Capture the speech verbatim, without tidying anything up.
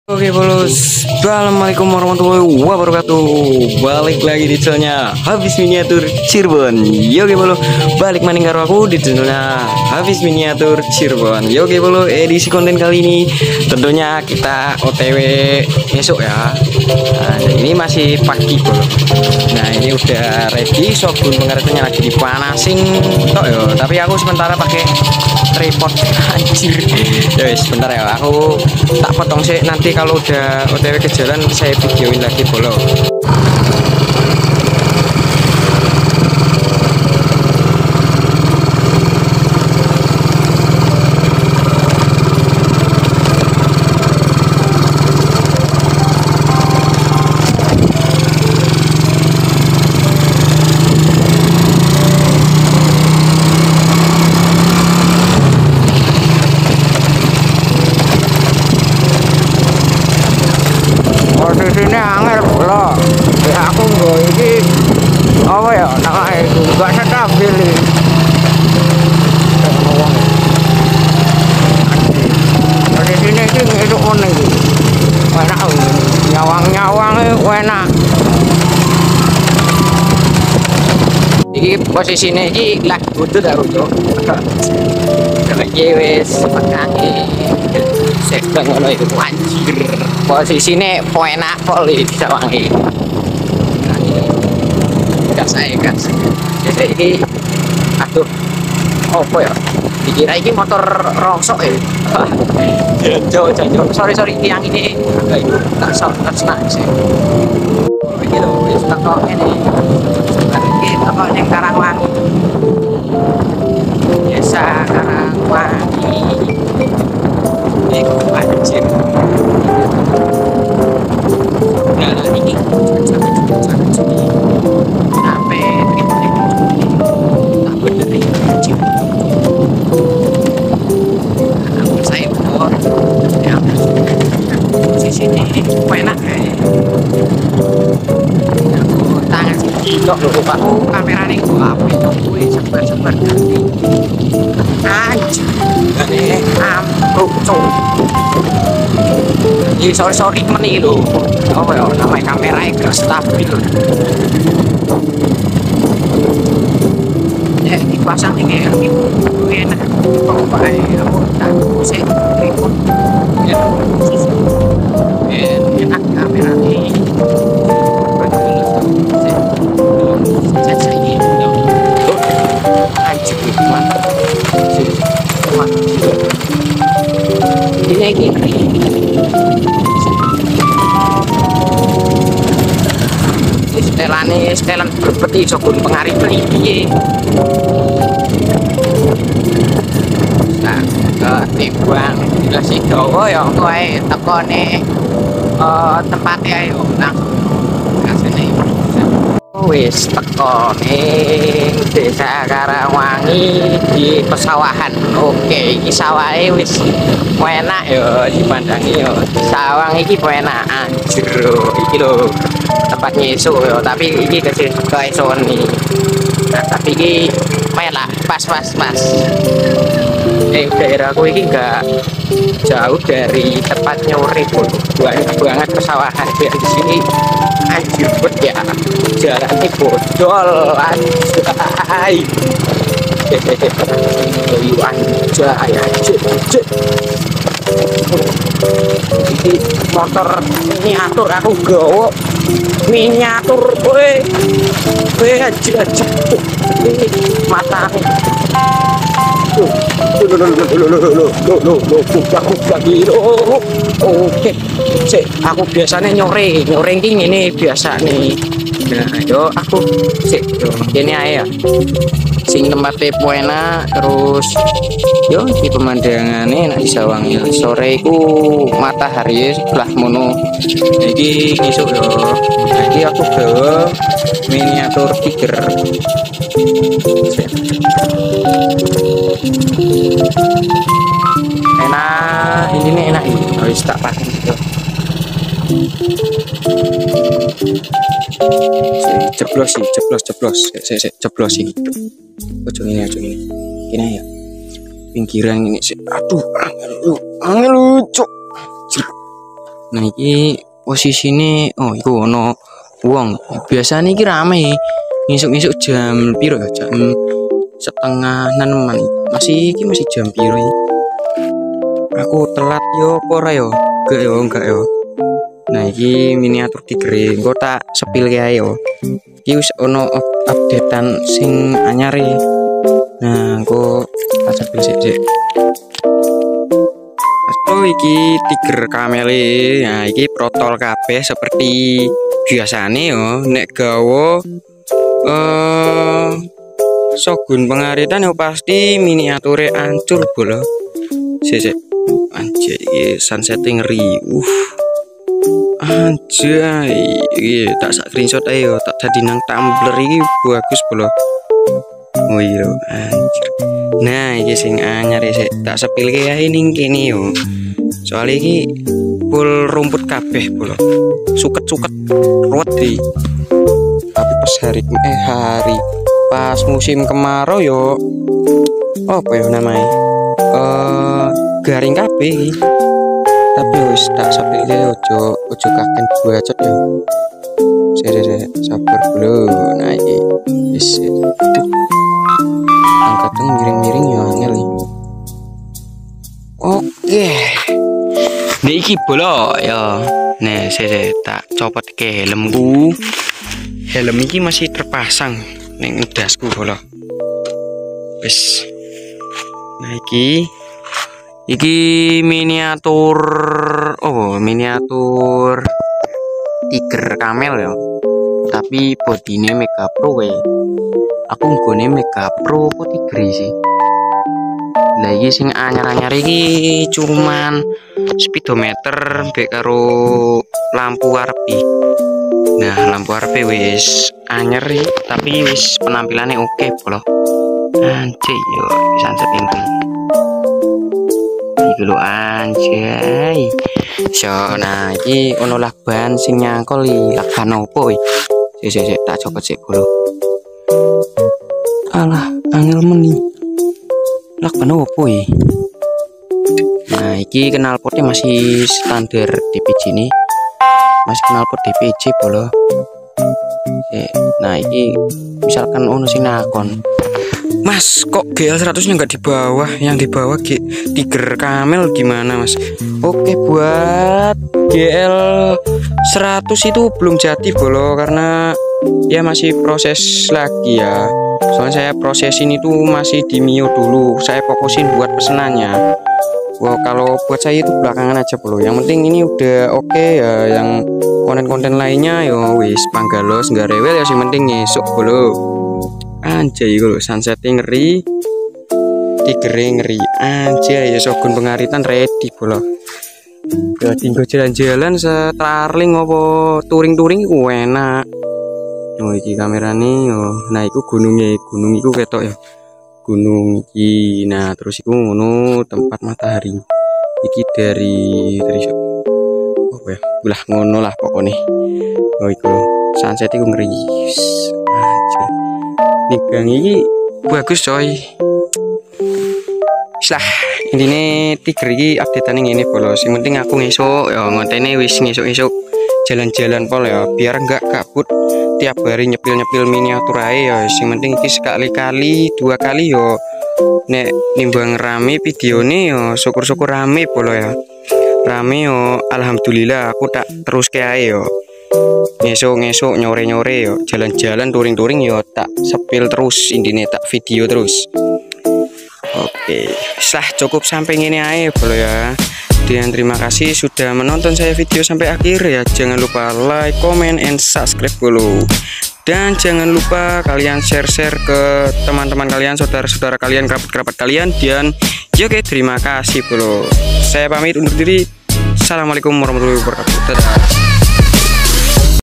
Oke bolos, assalamualaikum warahmatullahi wabarakatuh. Balik lagi di channelnya Hafiz Miniatur Cirebon. Yo oke bolo, balik maning karo aku di channelnya Hafiz Miniatur Cirebon. Yo oke bolo, edisi konten kali ini tentunya kita O T W besok ya. Nah, ini masih pagi bolo. Nah ini udah ready, sobun pengeretnya lagi dipanasin tok yo. Tapi aku sementara pakai tripod anjir. Ya wis sebentar ya, aku tak potong sih, nanti kalau udah O T W ke jalan saya videoin lagi bolo. Sini angel pula ya, aku nggak ini apa ya namanya itu nggak stabil di sini sih itu unik enak, nyawang-nyawang enak. Ini posisinya ini lah butuh dah butuh lagi wes pakai sedang ngono itu anjir. Posisinya enak poli disawangi. Nah ini gas saya gas. Jadi ini aduh apa ya? Dikira ini motor rongsok ya. Jauh jauh sorry sorry yang ini agak itu tak tak senang sih. Ini loh wis tak kok ini. Ini apa yang Karangwangi. Biasa Karangwangi. Ini anjir. Nah ini sangat sini sampai tripodnya tak bener ya anjir. Namun saya motor yang posisinya enak kayak aku tangan sih kok lho pak, kameranya gue apa itu gue sebar-sebar ganti anjir eh ambruk cok. Jadi sorry sorry meni lho, apa ya namanya kameranya gak stabil. Ya dipasang ini kayak gitu enak kok baik aku tak usah tripod ya khusus enak kameranya. Saya ini anjir mantap ini gini setelane setelan berbeti sokun pengarit beli nah ketimbang dikasih dowo ya kowe tekone uh, tempatnya ayo langsung kasih wis teko ning desa Karangwangi di pesawahan. Oke iki sawahe wis enak ya dipandangi ya. Sawang iki enak anjir iki lho tempatnya esuk ya, tapi iki kecil keesokan nih. Nah tapi iki melak pas pas pas. Eh daerahku ini enggak jauh dari tempat nyuri pun banyak banget pesawahan biar di sini anjir bet ya jalannya bodol anjay hehehe anjay anjay anjay ini motor miniatur aku gawa miniatur gue gue anjir anjir ini mata lo lo lo lo lo lo lo lo lo buka buka gitu. Oke cek aku biasanya nyore nyore ini biasa nih. Nah yo aku cek ini aja sing tempatnya enak terus yo di pemandangan ini enak di sawangnya sore ku matahari sebelah mono jadi ngisuk yo. Jadi aku bawa miniatur tiger enak ini nih enak ini harus tak pakai gitu. Jeblos sih jeblos jeblos saya saya jeblos sih ujung ini ujung ini ini ya pinggiran ini sih aduh angel angel lucu Nah iki posisine oh iku ono wong. Biasane iki rame. Ngisuk-ngisuk jam piro ya? Jam setengah enaman. Masih iki masih jam piro iki? Aku telat yo apa ora yo? Enggak yo, enggak yo. Nah iki miniatur tigre. Engko tak sepil kae yo. Iki wis ono updatean sing anyar e. Nah, engko tak sepil sik-sik. Oh iki tiger kamele. Nah iki protol kabeh seperti biasane yo nek gawa eh Shogun Pengaritan yo pasti miniature ancur bola. Sik sik. Anjay iki sunsetting ngeri. Uh. Anjay. Iki tak sak screenshot ae yo tak dadi nang Tumblr iki bagus bola. Oh iya anjir. Nah iki sing anyar sik tak sepilke ae ning kene yo. Soalnya ini full rumput kabeh bola. Suket-suket ruwet di. Tapi pas hari eh hari pas musim kemarau yo apa ya namanya? Eh garing kabeh iki. Tapi wis tak sepilke ojo ojo kaken bacot yo. Sere-sere sabar dulu. Nah iki wis angkatnya miring-miring ya angel. Oke. Nih iki bola ya. Nih saya tak copot ke helmku. Helm iki masih terpasang ning dasku bola. Wis. Nah iki iki miniatur oh miniatur tiger camel ya. Tapi bodine Mega Pro we. Aku nggone Mega Pro kok tigre sih. Lah iki sing anyar-anyar iki cuman speedometer mbek karo lampu arepe. Nah, lampu arepe wis anyar iki, tapi wis penampilannya oke bola. Anjay yo sunset ini. Iki lho anjay. So, nah iki ono lakban sing nyangkol iki lakban opo iki? Sik sik sik tak copot sik bola. Alah, angel meni. Lakban opo iki? Nah, iki knalpotnya masih standar D P J nih. Masih knalpot D P J bola. Nah, iki misalkan ono sing nakon. Mas, kok G L seratus nya nggak di bawah? Yang di bawah G Tiger Camel gimana, Mas? Oke, buat G L seratus itu belum jadi bola karena ya masih proses lagi ya. Soalnya saya proses ini tuh masih di Mio dulu. Saya fokusin buat pesenannya. Wow, kalau buat saya itu belakangan aja bro. Yang penting ini udah oke okay, ya. Yang konten-konten lainnya yo wis panggalos nggak rewel ya. Yang penting ngesuk bro. Anjay kalau sunsetting ngeri, tigre ngeri. Anjay ya Shogun Pengaritan ready bro. Ya tinggal jalan-jalan setarling apa touring-touring itu enak. Oh iki kamerane yo. Nah iku gunungnya, gunung iku ketok ya. Gunung iki. Nah terus iku ngono tempat matahari. Iki dari dari oh ya, belah ngono lah pokoknya. Oh iku sunset iku ngeri. Anjir. Nih gang iki bagus coy. Lah intine tiger iki updateane ngene bolos. Sing penting aku ngesuk ya ngontene wis ngesuk-ngesuk jalan-jalan pol ya biar enggak kabut tiap hari nyepil-nyepil miniatur ae ya. Sing penting iki sekali-kali dua kali yo nek nimbang rame videone yo syukur-syukur rame polo ya. Rame yo alhamdulillah aku tak terus ke ae yo. Ngesuk-ngesuk nyore-nyore yo jalan-jalan touring-touring yo tak sepil terus intine tak video terus. Oke, sah cukup sampai ini aja bro ya. Dan terima kasih sudah menonton saya video sampai akhir ya. Jangan lupa like, comment, and subscribe dulu. Dan jangan lupa kalian share-share ke teman-teman kalian, saudara-saudara kalian, kerabat-kerabat kalian. Dan ya oke, terima kasih bro. Saya pamit undur diri. Assalamualaikum warahmatullahi wabarakatuh. Dadah.